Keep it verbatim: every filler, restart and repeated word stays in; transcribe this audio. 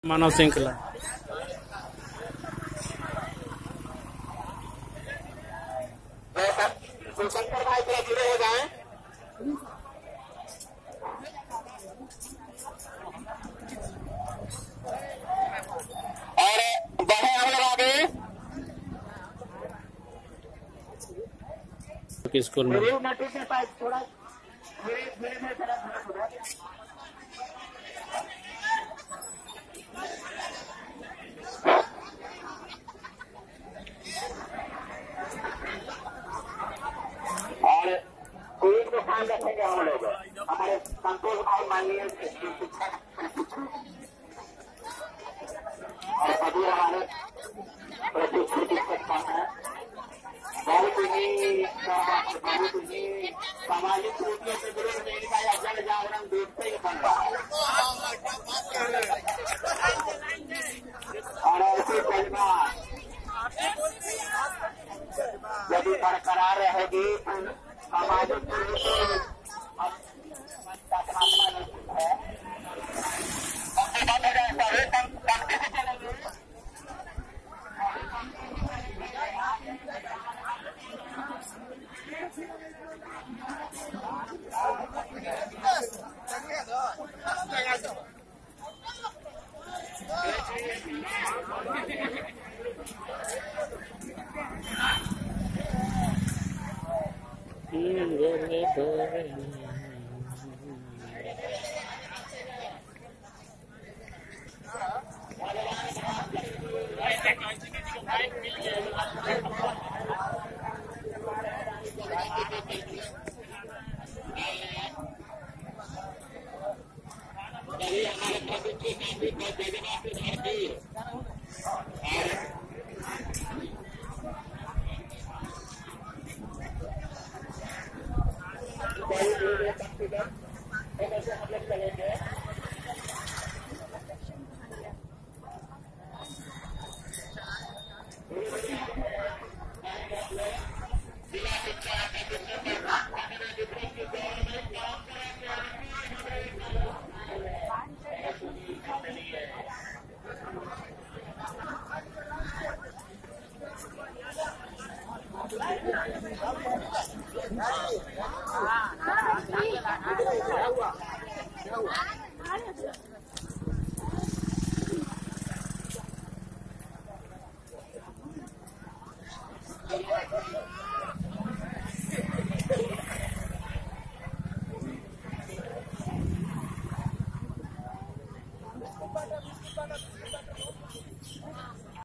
मानव श्रृंखला जुड़े हो जाए। और बढ़े हम लोग आगे स्कूल में थोड़ा और कोई को ध्यान रखेंगे हम लोग हमारे संतोष भाई माननीय शिक्षक और अभी हमारे प्रशिक्षित शिक्षक हैं बहुत ही बहुत ही सामाजिक रूप से विरोध का या जन जागरण देखते ही बन रहा है और ऐसी कलमा यदि बरकरार रहेगी सामाजिक रूप से Para